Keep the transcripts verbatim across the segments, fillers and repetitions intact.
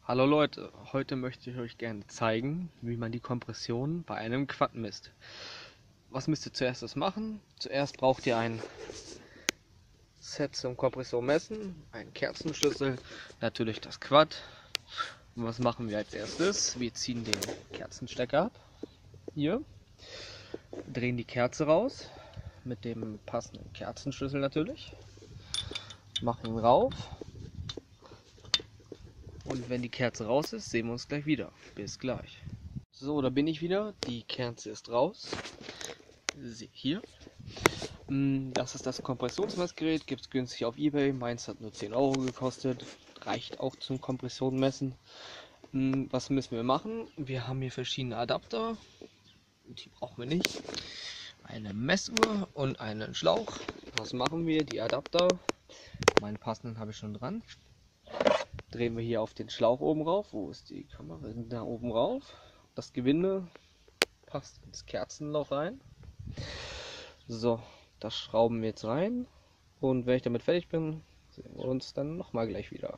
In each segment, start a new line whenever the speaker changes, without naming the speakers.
Hallo Leute, heute möchte ich euch gerne zeigen, wie man die Kompression bei einem Quad misst. Was müsst ihr zuerst machen? Zuerst braucht ihr ein Set zum Kompression messen, einen Kerzenschlüssel, natürlich das Quad. Und was machen wir als erstes? Wir ziehen den Kerzenstecker ab, hier, drehen die Kerze raus, mit dem passenden Kerzenschlüssel natürlich, machen ihn rauf. Und wenn die Kerze raus ist, sehen wir uns gleich wieder. Bis gleich. So, da bin ich wieder. Die Kerze ist raus. Hier. Das ist das Kompressionsmessgerät. Gibt es günstig auf eBay. Meins hat nur zehn Euro gekostet. Reicht auch zum Kompressionmessen. Was müssen wir machen? Wir haben hier verschiedene Adapter. Die brauchen wir nicht. Eine Messuhr und einen Schlauch. Was machen wir? Die Adapter. Meinen passenden habe ich schon dran. Drehen wir hier auf den Schlauch oben rauf. Wo ist die Kamera? Da oben rauf. Das Gewinde passt ins Kerzenloch rein. So, das schrauben wir jetzt rein. Und wenn ich damit fertig bin, sehen wir uns dann nochmal gleich wieder.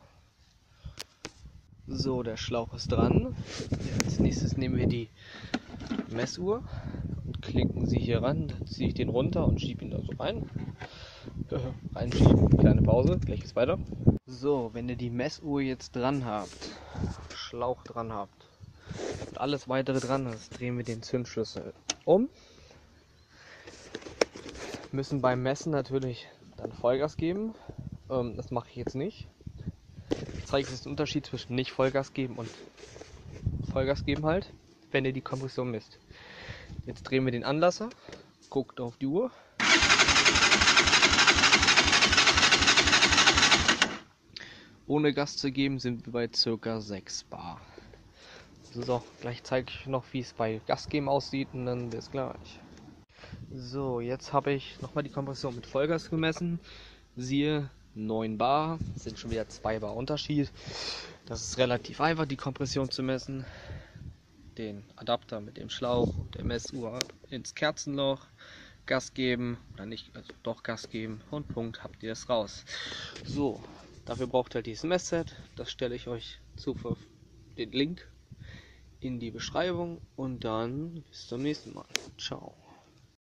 So, der Schlauch ist dran. Als nächstes nehmen wir die Messuhr und klicken sie hier ran. Dann ziehe ich den runter und schiebe ihn da so rein. Reinschieben, kleine Pause, gleich geht's weiter. So, wenn ihr die Messuhr jetzt dran habt, Schlauch dran habt und alles weitere dran ist, drehen wir den Zündschlüssel um. Müssen beim Messen natürlich dann Vollgas geben. Ähm, das mache ich jetzt nicht. Ich zeige jetzt den Unterschied zwischen nicht Vollgas geben und Vollgas geben halt, wenn ihr die Kompression misst. Jetzt drehen wir den Anlasser, guckt auf die Uhr. Ohne Gas zu geben sind wir bei ca. sechs Bar. So, gleich zeige ich noch, wie es bei Gas geben aussieht und dann bis gleich. So, jetzt habe ich nochmal die Kompression mit Vollgas gemessen. Siehe neun Bar, das sind schon wieder zwei Bar Unterschied. Das ist relativ einfach, die Kompression zu messen. Den Adapter mit dem Schlauch und der Messuhr ins Kerzenloch, Gas geben oder nicht, also doch Gas geben und Punkt, habt ihr es raus. So, dafür braucht ihr dieses Messset, das stelle ich euch zu, den Link in die Beschreibung und dann bis zum nächsten Mal. Ciao.